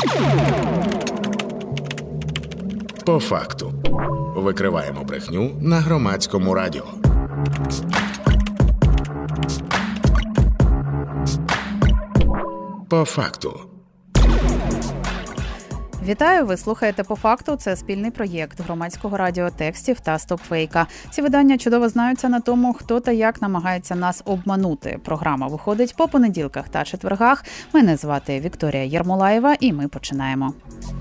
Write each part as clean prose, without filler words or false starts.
По факту. Викриваємо брехню на Громадському радіо. По факту. Вітаю! Ви слухаєте «По факту». Це спільний проєкт Громадського радіо текстів та стопфейка. Ці видання чудово знаються на тому, хто та як намагається нас обманути. Програма виходить по понеділках та четвергах. Мене звати Вікторія Єрмолаєва і ми починаємо.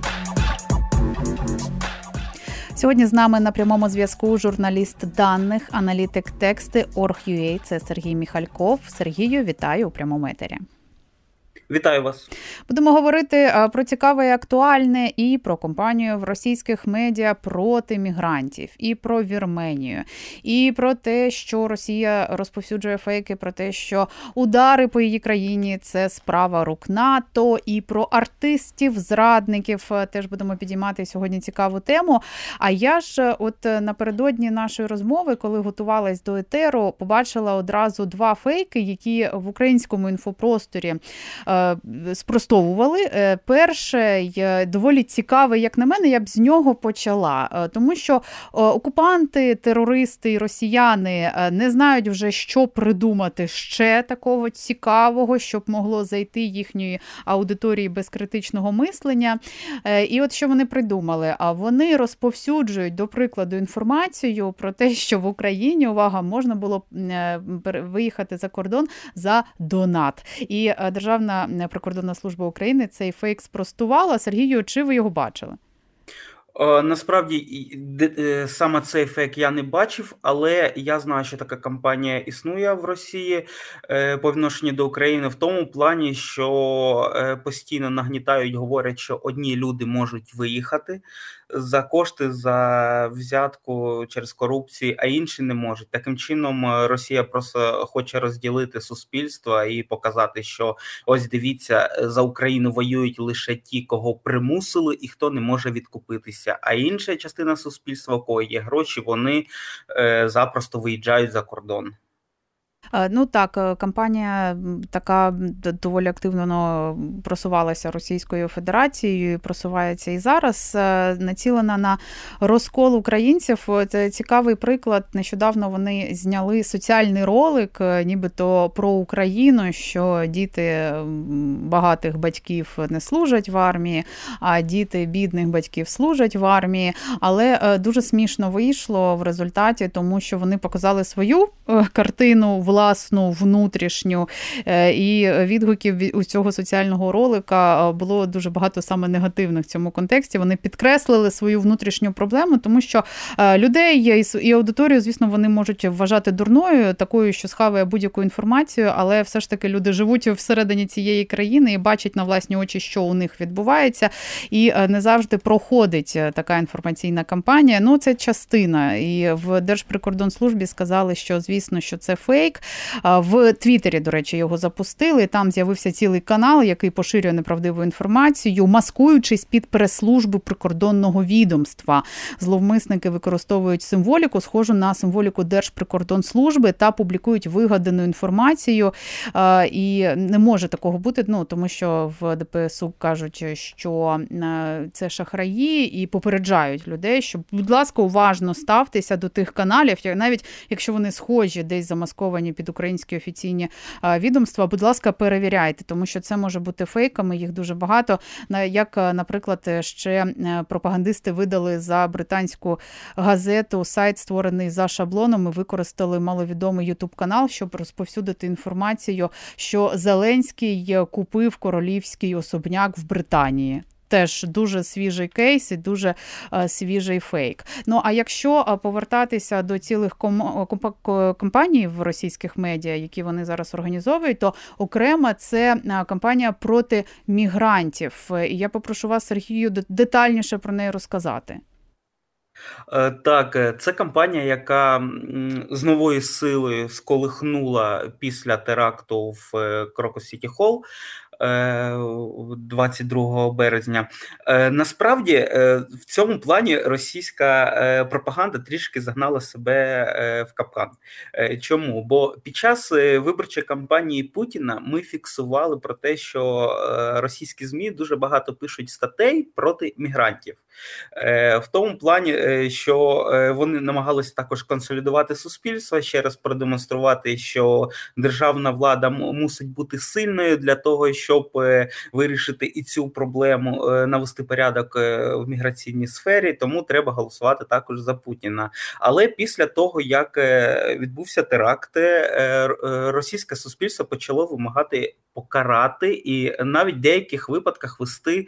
Сьогодні з нами на прямому зв'язку журналіст даних, аналітик тексти Org.ua. Це Сергій Міхальков. Сергію, вітаю у прямому етері. Вітаю вас. Будемо говорити про цікаве і актуальне і про кампанію в російських медіа проти мігрантів, і про Вірменію, і про те, що Росія розповсюджує фейки, про те, що удари по її країні – це справа рук НАТО, і про артистів-зрадників теж будемо підіймати сьогодні цікаву тему. А я ж от напередодні нашої розмови, коли готувалась до етеру, побачила одразу два фейки, які в українському інфопросторі спростовували. Перше, доволі цікаве, як на мене, я б з нього почала. Тому що окупанти, терористи і росіяни не знають вже, що придумати ще такого цікавого, щоб могло зайти їхньої аудиторії без критичного мислення. І от що вони придумали? Вони розповсюджують, до прикладу, інформацію про те, що в Україні, увага, можна було виїхати за кордон за донат. І Державна прикордонна служба України цей фейк спростувала. Сергію, чи ви його бачили? Насправді, саме цей фейк я не бачив, але я знаю, що така кампанія існує в Росії по відношенню до України в тому плані, що постійно нагнітають, говорять, що одні люди можуть виїхати за кошти, за взятку через корупцію, а інші не можуть. Таким чином Росія просто хоче розділити суспільство і показати, що ось дивіться, за Україну воюють лише ті, кого примусили і хто не може відкупитися. А інша частина суспільства, у кого є гроші, вони запросто виїжджають за кордон. Ну так, кампанія така доволі активно просувалася Російською Федерацією, просувається і зараз, націлена на розкол українців. Це цікавий приклад. Нещодавно вони зняли соціальний ролик, нібито про Україну, що діти багатих батьків не служать в армії, а діти бідних батьків служать в армії. Але дуже смішно вийшло в результаті, тому що вони показали свою картину власну, внутрішню, і відгуків у цього соціального ролика було дуже багато саме негативних в цьому контексті. Вони підкреслили свою внутрішню проблему, тому що людей і аудиторію, звісно, вони можуть вважати дурною, такою, що схаває будь-яку інформацію, але все ж таки люди живуть всередині цієї країни і бачать на власні очі, що у них відбувається, і не завжди проходить така інформаційна кампанія. Ну, це частина. І в Держприкордонслужбі сказали, що, звісно, що це фейк. В Твіттері, до речі, його запустили. Там з'явився цілий канал, який поширює неправдиву інформацію, маскуючись під прес-службу прикордонного відомства. Зловмисники використовують символіку, схожу на символіку Держприкордонслужби, та публікують вигадану інформацію. І не може такого бути, тому що в ДПСУ кажуть, що це шахраї, і попереджають людей, що, будь ласка, уважно ставтеся до тих каналів, навіть якщо вони схожі, десь замасковані під українські офіційні відомства, будь ласка, перевіряйте, тому що це може бути фейками, їх дуже багато. Як, наприклад, ще пропагандисти видали за британську газету сайт, створений за шаблоном, і використали маловідомий ютуб-канал, щоб розповсюдити інформацію, що Зеленський купив королівський особняк в Британії. Теж дуже свіжий кейс і дуже свіжий фейк. Ну, а якщо повертатися до цілих кампаній в російських медіа, які вони зараз організовують, то окремо це кампанія проти мігрантів. І я попрошу вас, Сергію, детальніше про неї розказати. Так, це кампанія, яка з новою силою сколихнула після теракту в Крокус Сіті Холл. 22 березня. Насправді, в цьому плані російська пропаганда трішки загнала себе в капкан. Чому? Бо під час виборчої кампанії Путіна ми фіксували про те, що російські ЗМІ дуже багато пишуть статей проти мігрантів. В тому плані, що вони намагалися також консолідувати суспільство, ще раз продемонструвати, що державна влада мусить бути сильною для того, щоб вирішити і цю проблему, навести порядок в міграційній сфері, тому треба голосувати також за Путіна. Але після того, як відбувся теракт, російське суспільство почало вимагати покарати і навіть в деяких випадках вести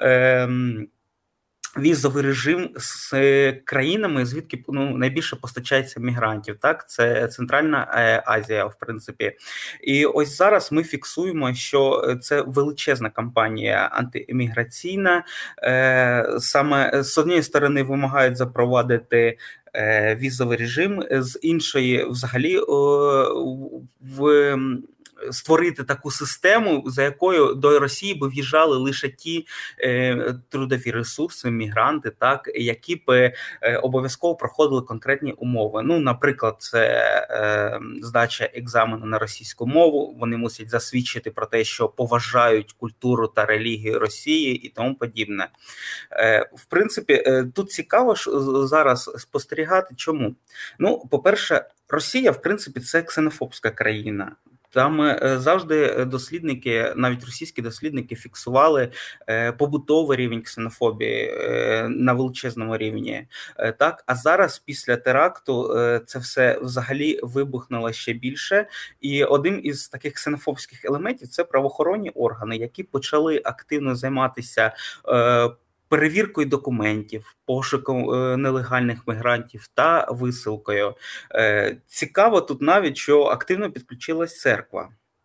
візовий режим з країнами, звідки найбільше постачається мігрантів. Так, це Центральна Азія, в принципі. І ось зараз ми фіксуємо, що це величезна кампанія антиеміграційна. Саме з однієї сторони вимагають запровадити візовий режим, з іншої взагалі створити таку систему, за якою до Росії би в'їжджали лише ті трудові ресурси, мігранти, так, які б обов'язково проходили конкретні умови. Ну, наприклад, це здача екзамену на російську мову, вони мусять засвідчити про те, що поважають культуру та релігію Росії і тому подібне. В принципі, тут цікаво зараз спостерігати. Чому? Ну, по-перше, Росія, в принципі, це ксенофобська країна. Там завжди дослідники, навіть російські дослідники, фіксували побутовий рівень ксенофобії на величезному рівні. Так, а зараз після теракту це все взагалі вибухнуло ще більше. І один із таких ксенофобських елементів – це правоохоронні органи, які почали активно займатися перевіркою документів, пошуком нелегальних мігрантів та висилкою. Цікаво тут навіть, що активно підключилась церква.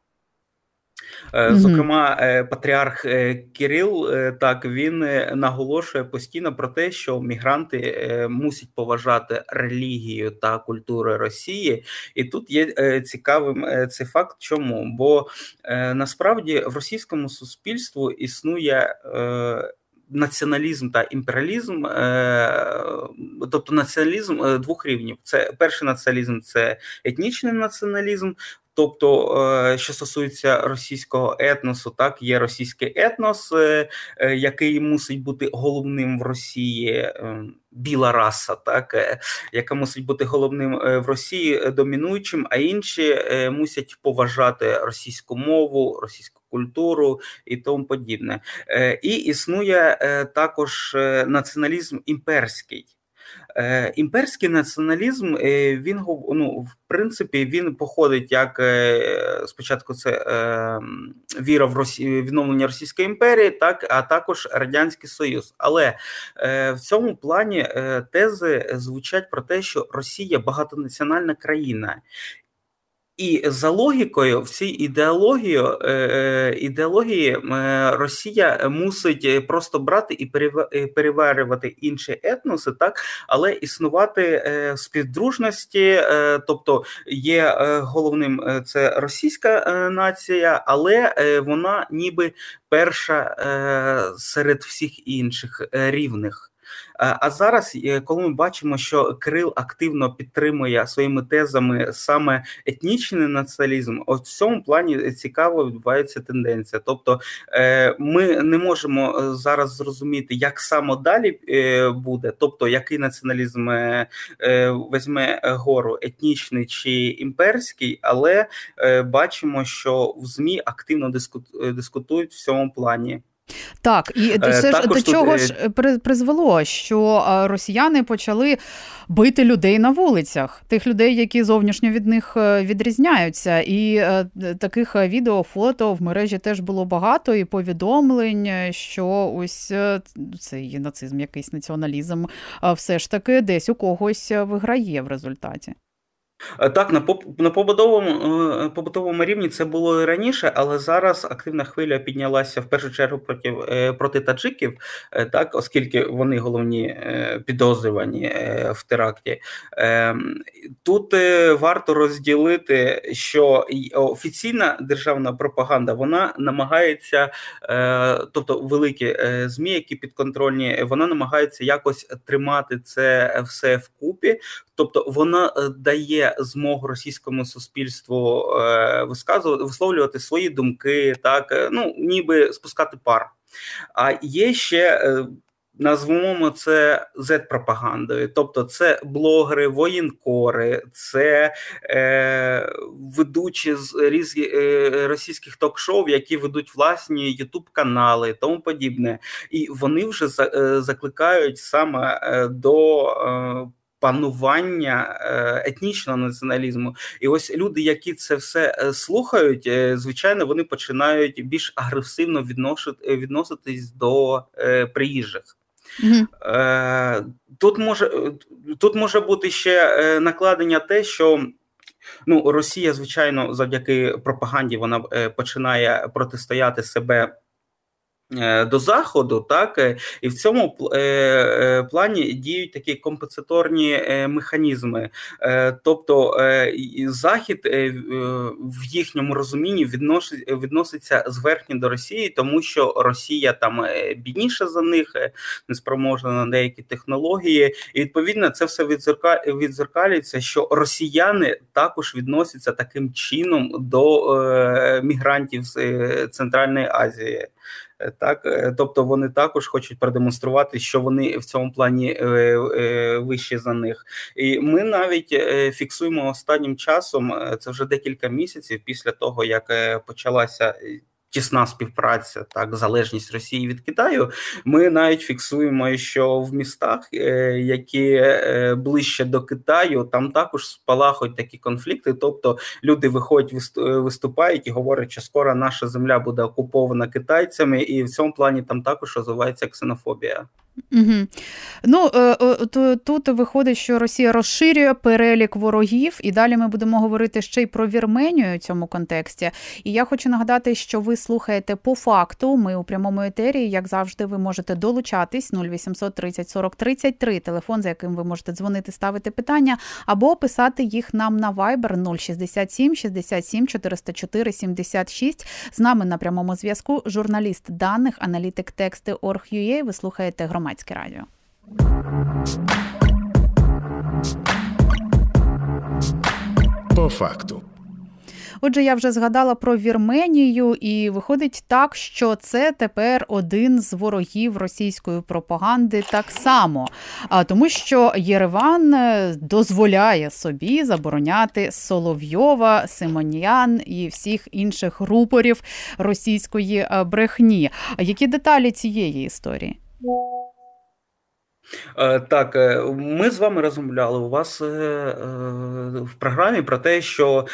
Зокрема, патріарх Кирил, так, він наголошує постійно про те, що мігранти мусять поважати релігію та культуру Росії. І тут є цікавим цей факт. Чому? Бо насправді в російському суспільстві існує націоналізм та імперіалізм, тобто націоналізм двох рівнів. Це перший націоналізм – це етнічний націоналізм. Тобто, що стосується російського етносу, так, є російський етнос, який мусить бути головним в Росії, біла раса, так, яка мусить бути головним в Росії, домінуючим, а інші мусять поважати російську мову, російську культуру і тому подібне. І існує також націоналізм імперський. Імперський націоналізм, він, в принципі, він походить як спочатку це віра в відновлення Російської імперії, так, а також Радянський Союз. Але в цьому плані тези звучать про те, що Росія багатонаціональна країна. І за логікою, в цій ідеології Росія мусить просто брати і переварювати інші етноси, так, але існувати в співдружності, тобто є головним це російська нація, але вона ніби перша серед всіх інших рівних. А зараз, коли ми бачимо, що Кирил активно підтримує своїми тезами саме етнічний націоналізм, от в цьому плані цікаво відбувається тенденція. Тобто ми не можемо зараз зрозуміти, як саме далі буде, тобто який націоналізм візьме гору, етнічний чи імперський, але бачимо, що в ЗМІ активно дискутують в цьому плані. Так, і це ж до чого ж призвело, що росіяни почали бити людей на вулицях, тих людей, які зовнішньо від них відрізняються. І таких відео, фото в мережі теж було багато, і повідомлень, що ось цей нацизм, якийсь націоналізм все ж таки десь у когось виграє в результаті. Так, на побутовому рівні це було і раніше, але зараз активна хвиля піднялася в першу чергу проти таджиків, так, оскільки вони головні підозрювані в теракті. Тут варто розділити, що офіційна державна пропаганда, вона намагається, тобто великі ЗМІ, які підконтрольні, вона намагається якось тримати це все вкупі. Тобто вона дає змогу російському суспільству висловлювати свої думки, так, ну, ніби спускати пар. А є ще, назвемо це Z-пропагандою, тобто це блогери, воєнкори, це ведучі з російських ток-шоу, які ведуть власні ютуб-канали і тому подібне. І вони вже закликають саме до панування етнічного націоналізму. І ось люди, які це все слухають, звичайно, вони починають більш агресивно відноситись до приїжджих. Тут може бути ще накладення те, що Росія, звичайно, завдяки пропаганді вона починає протистояти себе до Заходу, так, і в цьому плані діють такі компенсаторні механізми. Тобто Захід в їхньому розумінні відноситься зверхньо до Росії, тому що Росія там бідніша за них, неспроможна на деякі технології, і відповідно це все відзеркалюється, що росіяни також відносяться таким чином до мігрантів з Центральної Азії. Так, тобто вони також хочуть продемонструвати, що вони в цьому плані вищі за них. І ми навіть фіксуємо останнім часом, це вже декілька місяців після того, як почалася тісна співпраця, так, залежність Росії від Китаю, ми навіть фіксуємо, що в містах, які ближче до Китаю, там також спалахують такі конфлікти, тобто люди виходять, виступають і говорять, що скоро наша земля буде окупована китайцями, і в цьому плані там також розвивається ксенофобія. Угу. Ну, тут виходить, що Росія розширює перелік ворогів, і далі ми будемо говорити ще й про Вірменію у цьому контексті. І я хочу нагадати, що ви слухаєте «По факту». Ми у прямому етері, як завжди, ви можете долучатись 0800 30 40 33, телефон, за яким ви можете дзвонити, ставити питання, або писати їх нам на Viber 067 67 404 76. З нами на прямому зв'язку журналіст даних, аналітик Тексти.org.ua. Ви слухаєте Громадське радіо. По факту. Отже, я вже згадала про Вірменію, і виходить так, що це тепер один з ворогів російської пропаганди так само. Тому що Єреван дозволяє собі забороняти Соловйова, Симоньян і всіх інших рупорів російської брехні. Які деталі цієї історії? Так, ми з вами розмовляли у вас в програмі про те, що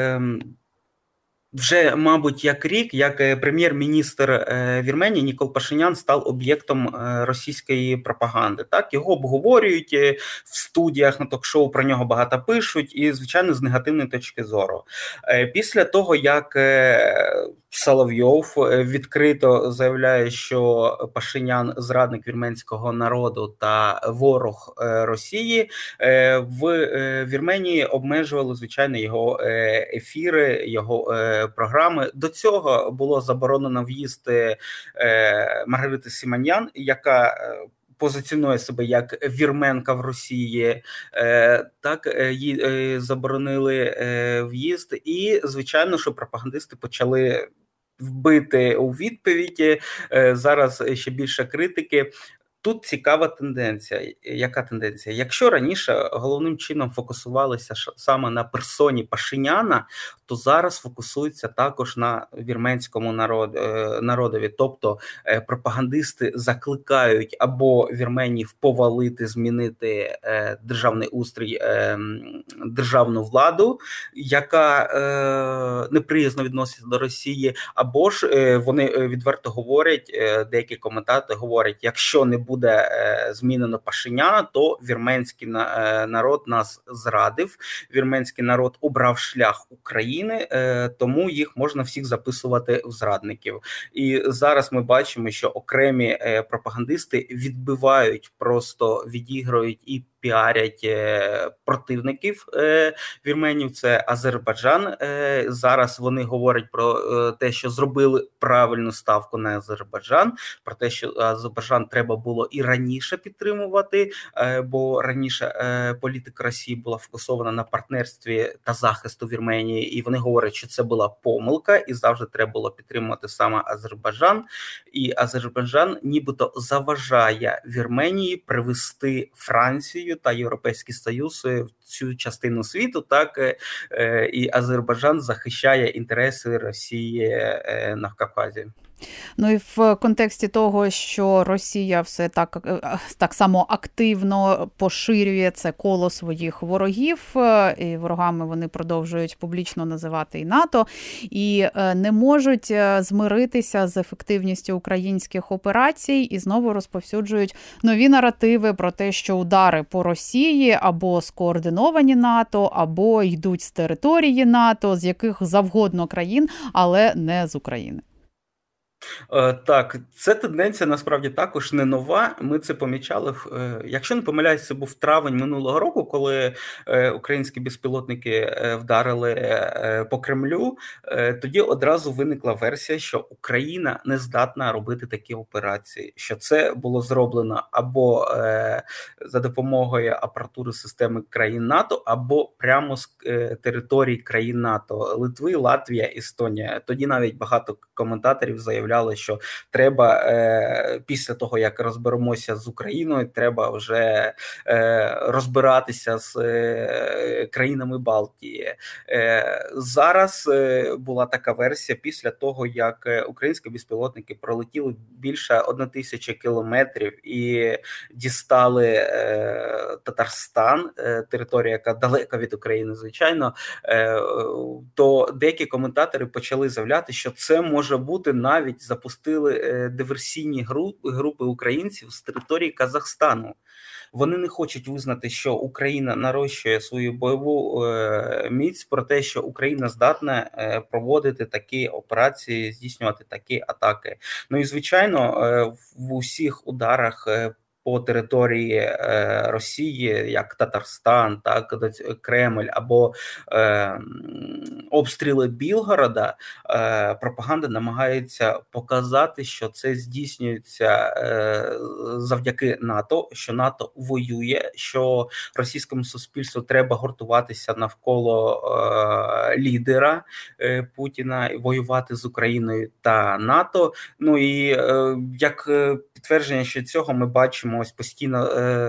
вже, мабуть, як рік, як прем'єр-міністр Вірменії Нікол Пашинян став об'єктом російської пропаганди. Так, його обговорюють в студіях на ток-шоу, про нього багато пишуть, і, звичайно, з негативної точки зору. Після того, як Соловйов відкрито заявляє, що Пашинян – зрадник вірменського народу та ворог Росії, в Вірменії обмежували, звичайно, його ефіри, його програми. До цього було заборонено в'їзд Маргарити Симоньян, яка позиціонує себе як вірменка в Росії, так, їй заборонили в'їзд, і, звичайно, що пропагандисти почали вбити у відповіді, зараз ще більше критики. Тут цікава тенденція. Яка тенденція? Якщо раніше головним чином фокусувалися саме на персоні Пашиняна, то зараз фокусуються також на вірменському народові. Тобто пропагандисти закликають або вірменів повалити, змінити державний устрій, державну владу, яка неприязно відноситься до Росії, або ж вони відверто говорять, деякі коментатори говорять, якщо не буде змінено Пашиняна, то вірменський народ нас зрадив, вірменський народ обрав шлях України, тому їх можна всіх записувати в зрадників. І зараз ми бачимо, що окремі пропагандисти відбивають, просто відіграють і піарять противників вірменів, це Азербайджан. Зараз вони говорять про те, що зробили правильну ставку на Азербайджан, про те, що Азербайджан треба було і раніше підтримувати, бо раніше політика Росії була фокусована на партнерстві та захисту Вірменії, і вони говорять, що це була помилка, і завжди треба було підтримувати саме Азербайджан. І Азербайджан нібито заважає Вірменії привести Францію та Європейський Союз в цю частину світу, так, і Азербайджан захищає інтереси Росії на Кавказі. Ну і в контексті того, що Росія все так само активно поширює це коло своїх ворогів, і ворогами вони продовжують публічно називати і НАТО, і не можуть змиритися з ефективністю українських операцій, і знову розповсюджують нові наративи про те, що удари по Росії або скоординовані НАТО, або йдуть з території НАТО, з яких завгодно країн, але не з України. Так, ця тенденція насправді також не нова. Ми це помічали, якщо не помиляюсь, це був травень минулого року, коли українські безпілотники вдарили по Кремлю. Тоді одразу виникла версія, що Україна не здатна робити такі операції, що це було зроблено або за допомогою апаратури системи країн НАТО, або прямо з територій країн НАТО – Литви, Латвія, Естонія. Тоді навіть багато коментаторів заявляли, що треба після того, як розберемося з Україною, треба вже розбиратися з країнами Балтії. Зараз була така версія після того, як українські безпілотники пролетіли більше 1000 кілометрів і дістали Татарстан, територія, яка далека від України, звичайно, то деякі коментатори почали заявляти, що це може бути навіть запустили диверсійні групи українців з території Казахстану. Вони не хочуть визнати, що Україна нарощує свою бойову міць, про те, що Україна здатна проводити такі операції, здійснювати такі атаки. Ну і, звичайно, в усіх ударах по території Росії, як Татарстан, так Кремль, або обстріли Білгорода, пропаганда намагається показати, що це здійснюється завдяки НАТО, що НАТО воює, що російському суспільству треба гуртуватися навколо лідера Путіна, воювати з Україною та НАТО. Ну і як підтвердження що цього ми бачимо ось постійно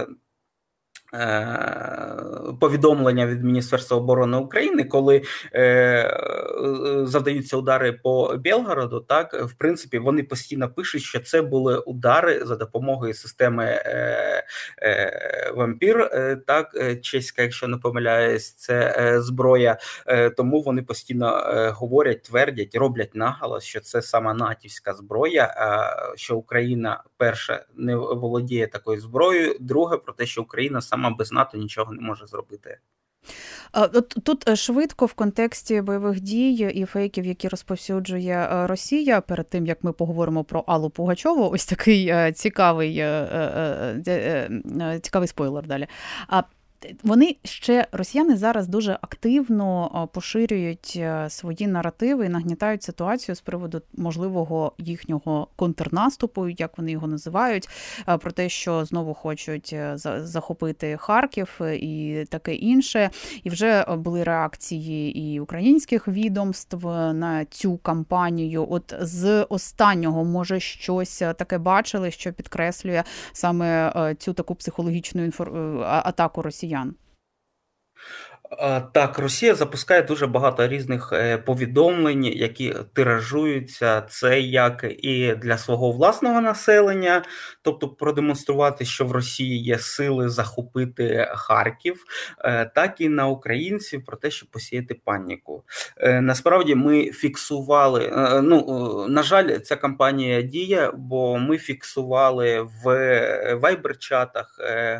повідомлення від Міністерства оборони України, коли завдаються удари по Білгороду, так, в принципі, вони постійно пишуть, що це були удари за допомогою системи «Вампір», так, чеська, якщо не помиляюсь, це зброя, тому вони постійно говорять, твердять, роблять наголос, що це саме натівська зброя, що Україна, перше, не володіє такою зброєю, друге, про те, що Україна сама без НАТО нічого не може зробити. Тут швидко в контексті бойових дій і фейків, які розповсюджує Росія, перед тим, як ми поговоримо про Аллу Пугачову, ось такий цікавий спойлер далі. Росіяни зараз дуже активно поширюють свої наративи і нагнітають ситуацію з приводу можливого їхнього контрнаступу, як вони його називають, про те, що знову хочуть захопити Харків і таке інше. І вже були реакції і українських відомств на цю кампанію. От з останнього, може, щось таке бачили, що підкреслює саме цю таку психологічну атаку росіян? Так, Росія запускає дуже багато різних повідомлень, які тиражуються. Це як і для свого власного населення, тобто продемонструвати, що в Росії є сили захопити Харків, так і на українців про те, щоб посіяти паніку. Насправді ми фіксували, на жаль, ця кампанія діє, бо ми фіксували в вайбер-чатах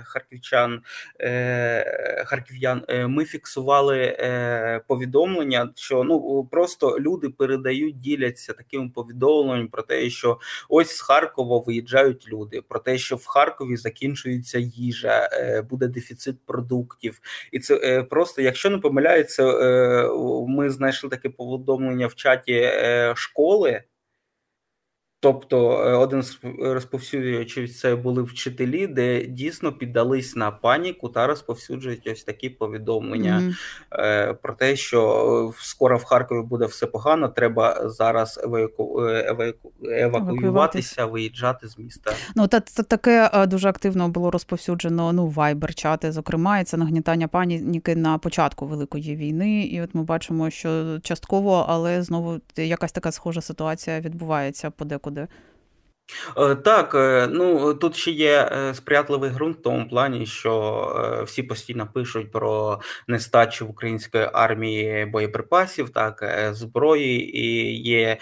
харків'ян, ми фіксували повідомлення, що просто люди передають, діляться такими повідомленнями про те, що ось з Харкова виїжджають люди, про те, що в Харкові закінчується їжа, буде дефіцит продуктів. І це просто, якщо не помиляюся, ми знайшли таке повідомлення в чаті школи. Тобто один з розповсюджувачів це були вчителі, де дійсно піддались на паніку та розповсюджують ось такі повідомлення про те, що скоро в Харкові буде все погано, треба зараз евакуюватися, виїжджати з міста. Таке дуже активно було розповсюджено вайбер-чати, зокрема, і це нагнітання паніки на початку Великої війни. І от ми бачимо, що частково, але знову якась така схожа ситуація відбувається подекуди. Так, тут ще є сприятливий ґрунт в тому плані, що всі постійно пишуть про нестачу в української армії боєприпасів, так, зброї, і є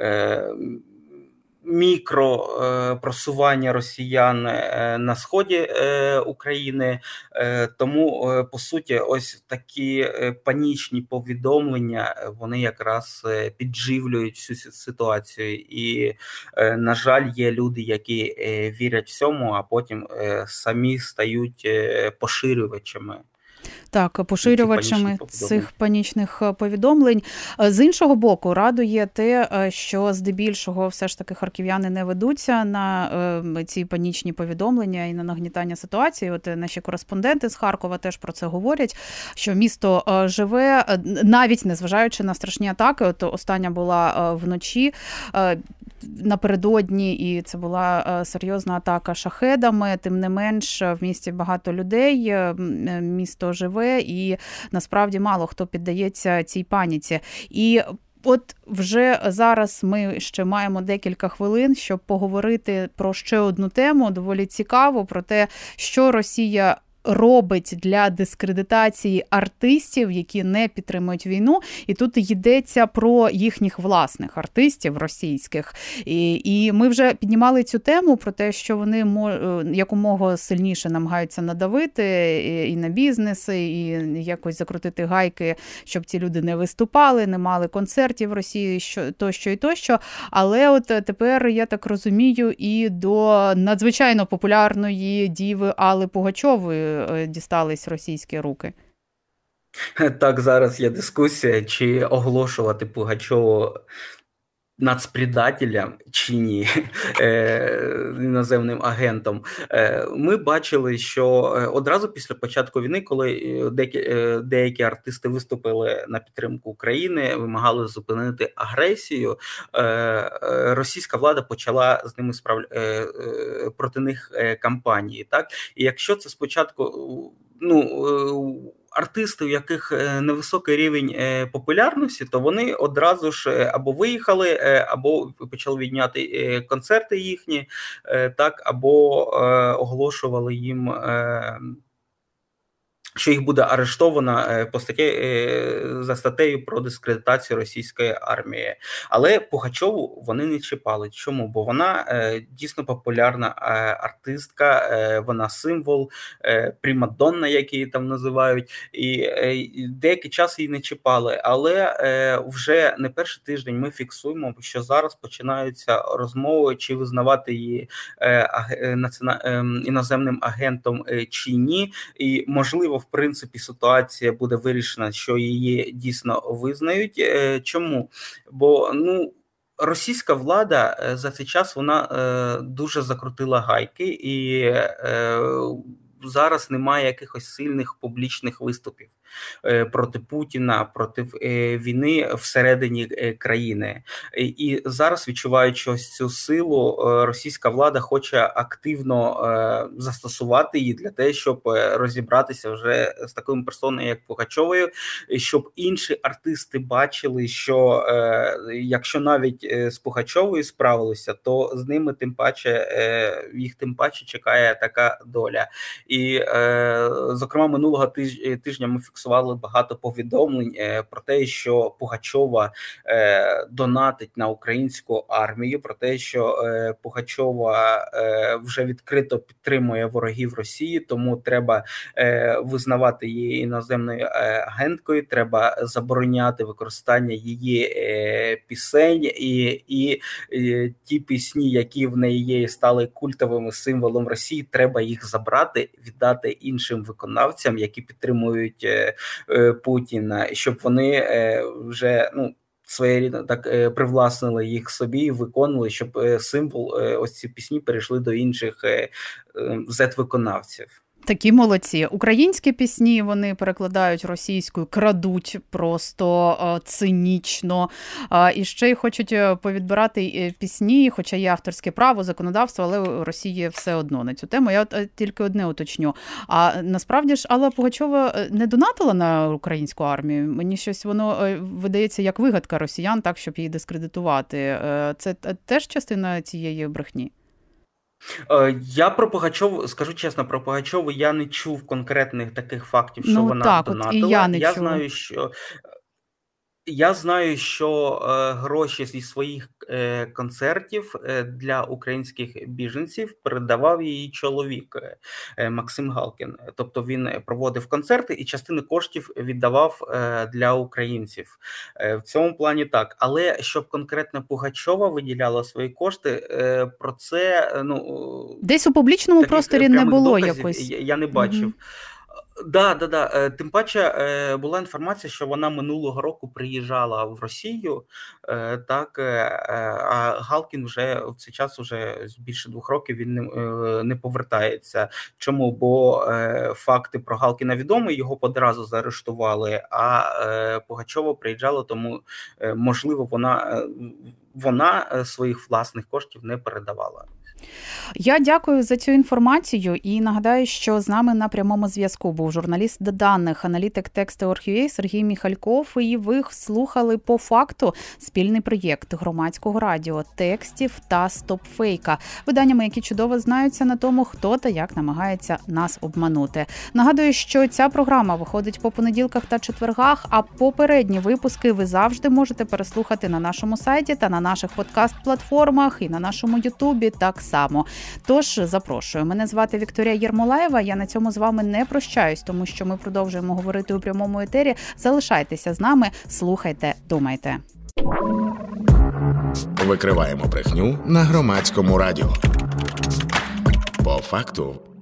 мікропросування росіян на сході України, тому, по суті, ось такі панічні повідомлення, вони якраз підживлюють всю ситуацію. І, на жаль, є люди, які вірять в цьому, а потім самі стають поширювачами. Так, поширювачами цих панічних повідомлень. З іншого боку, радує те, що здебільшого все ж таки харків'яни не ведуться на ці панічні повідомлення і на нагнітання ситуації. От наші кореспонденти з Харкова теж про це говорять, що місто живе, навіть незважаючи на страшні атаки. От остання була вночі, напередодні, і це була серйозна атака шахедами. Тим не менш, в місті багато людей, місто живе, і насправді мало хто піддається цій паніці. І от вже зараз ми ще маємо декілька хвилин, щоб поговорити про ще одну тему, доволі цікаву, про те, що Росія робить для дискредитації артистів, які не підтримують війну. І тут йдеться про їхніх власних артистів російських. І ми вже піднімали цю тему про те, що вони якомога сильніше намагаються надавити і на бізнеси, і якось закрутити гайки, щоб ці люди не виступали, не мали концертів в Росії, тощо і тощо. Але от тепер, я так розумію, і до надзвичайно популярної діви Алли Пугачової дістались російські руки. Так, зараз є дискусія, чи оголошувати Пугачову нацпредателям чи ні, іноземним агентом. Ми бачили, що одразу після початку війни, коли деякі артисти виступили на підтримку України, вимагали зупинити агресію, російська влада почала з ними проти них кампанії. Так? І якщо це спочатку артисти, у яких невисокий рівень популярності, то вони одразу ж або виїхали, або почали відняти концерти їхні, так, або оголошували їм, що їх буде арештовано за статтею про дискредитацію російської армії. Але Пугачову вони не чіпали. Чому? Бо вона дійсно популярна артистка, вона символ, примадонна, як її там називають, і деякий час її не чіпали. Але вже не перший тиждень ми фіксуємо, що зараз починаються розмови, чи визнавати її іноземним агентом чи ні. І, можливо, в принципі, ситуація буде вирішена, що її дійсно визнають. Чому? Бо, російська влада за цей час, вона дуже закрутила гайки, і зараз немає якихось сильних публічних виступів проти Путіна, проти війни всередині країни. І зараз, відчуваючи ось цю силу, російська влада хоче активно застосувати її для того, щоб розібратися вже з такими персонами, як Пугачовою, щоб інші артисти бачили, що якщо навіть з Пугачовою справилися, то з ними їх тим паче чекає така доля. І, зокрема, минулого тижня ми фіксували багато повідомлень про те, що Пугачова донатить на українську армію, про те, що Пугачова вже відкрито підтримує ворогів Росії, тому треба визнавати її іноземною агенткою, треба забороняти використання її пісень, і ті пісні, які в неї є, стали культовим символом Росії, треба їх забрати, віддати іншим виконавцям, які підтримують Путіна, щоб вони вже своєрідно так привласнили їх собі і виконували, щоб символ, ось ці пісні перейшли до інших зет-виконавців. Такі молодці. Українські пісні вони перекладають російською, крадуть просто цинічно. І ще й хочуть повідбирати пісні, хоча є авторське право, законодавство, але у Росії все одно на цю тему. Я тільки одне уточню. А насправді ж Алла Пугачова не донатила на українську армію? Мені щось воно видається як вигадка росіян, так, щоб її дискредитувати. Це теж частина цієї брехні? Я про Пугачову, скажу чесно, про Пугачову я не чув конкретних таких фактів, що вона так, донатила. І я не чула. Я знаю, що гроші зі своїх концертів для українських біженців передавав її чоловік Максим Галкін. Тобто він проводив концерти і частину коштів віддавав для українців. В цьому плані так. Але щоб конкретно Пугачова виділяла свої кошти, про це десь у публічному просторі не було якось. Я не бачив. Да. Тим паче була інформація, що вона минулого року приїжджала в Росію, так, а Галкін вже в цей час вже більше 2 років він не повертається. Чому? Бо факти про Галкіна відомі, його одразу заарештували, а Пугачова приїжджала, тому, можливо, вона своїх власних коштів не передавала. Я дякую за цю інформацію і нагадаю, що з нами на прямому зв'язку був журналіст даних, аналітик Text.org.ua Сергій Міхальков, і ви слухали по факту спільний проєкт громадського радіо «Текстів» та «Стопфейка», виданнями, які чудово знаються на тому, хто та як намагається нас обманути. Нагадую, що ця програма виходить по понеділках та четвергах, а попередні випуски ви завжди можете переслухати на нашому сайті та на наших подкаст-платформах і на нашому Ютубі так само. Тож, запрошую. Мене звати Вікторія Єрмолаєва. Я на цьому з вами не прощаюсь, тому що ми продовжуємо говорити у прямому етері. Залишайтеся з нами, слухайте, думайте. Викриваємо брехню на громадському радіо. По факту.